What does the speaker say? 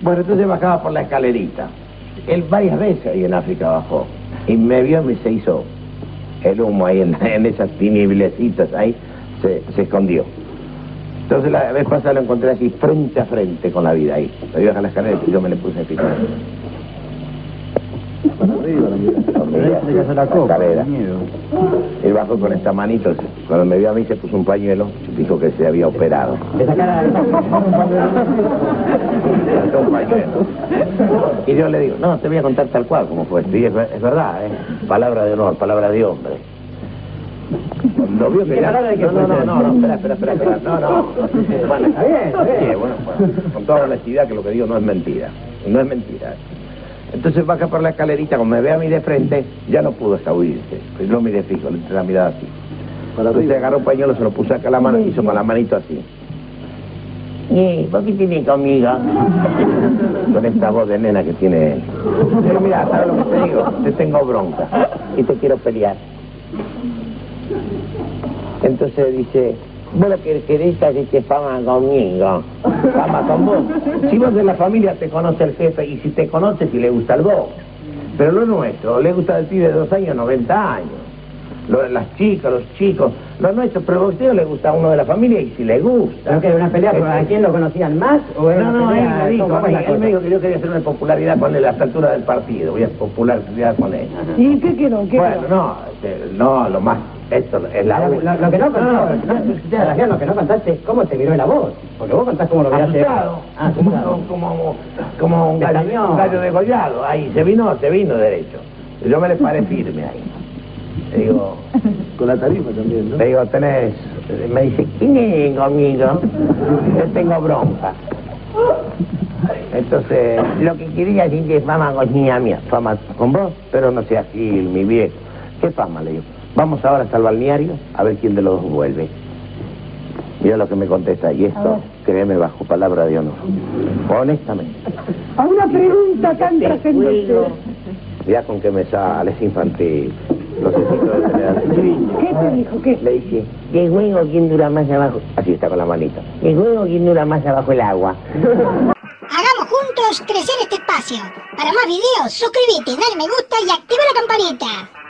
Bueno, entonces bajaba por la escalerita. Él varias veces ahí en África bajó. Y me vio y se hizo el humo ahí en esas tiniblecitas ahí, se escondió. Entonces la vez pasada lo encontré así, frente a frente con la vida ahí. Me vio a la escalera y yo me le puse a fijar. Para arriba, la escalera. Él bajó con esta manito. Cuando me vio a mí se puso un pañuelo, dijo que se había operado. Esa cara de... Un pañuelo. Y yo le digo, no, te voy a contar tal cual como fue esto. Y es verdad, palabra de honor, palabra de hombre. Lo vio que ya... No, espera. No. Bueno, está bien. Sí, bueno, con toda honestidad que lo que digo no es mentira. No es mentira. Entonces baja por la escalerita, como me ve a mí de frente, ya no pudo escabullirse. Pues yo lo miré fijo, le entré la mirada así. Entonces agarró un pañuelo, se lo puso acá a la mano y hizo con la manito así. ¿Por qué tiene conmigo? Con esta voz de nena que tiene él. Pero mira, ¿sabes lo que te digo? Te tengo bronca y te quiero pelear. Entonces dice, vos lo que querés es que fama conmigo. Fama con vos. Si vos de la familia te conoce el jefe y si te conoce si le gusta el vos. Pero lo nuestro, le gusta el pibe de 2 años, 90 años. Las chicas, los chicos, lo nuestro, pero a usted le gusta a uno de la familia y si le gusta. ¿No que era una pelea por a quién lo conocían más? ¿O era No, una él pelea, me dijo, él me dijo que yo quería hacer una popularidad con él a esta altura del partido, voy a popularidad con él. ¿Y qué quedó? No, lo más, esto es la... Lo que no contaste, lo que no contaste es cómo te miró la voz. Porque vos contás cómo lo miraste. Como un gallo degollado, ahí, se vino derecho. Yo me le paré firme ahí. Le digo... Con la tarifa también, ¿no? Le digo, me dice, ¿quién es conmigo? Yo tengo bronca. Entonces, lo que quería decir que fama con niña mía, fama con vos, pero no seas Gil, mi viejo. ¿Qué fama? Le digo, vamos ahora hasta el balneario a ver quién de los dos vuelve. Mira lo que me contesta, y esto, créeme, bajo palabra de honor. Honestamente. A una pregunta tan trascendente. Mirá con qué me sale, es infantil. No sé si todo ¿Qué te dijo? ¿Qué? Le dice, ¿qué juego quién dura más abajo? Así está con la manita. ¿Qué juego quién dura más abajo el agua? Hagamos juntos crecer este espacio. Para más videos, suscríbete, dale me gusta y activa la campanita.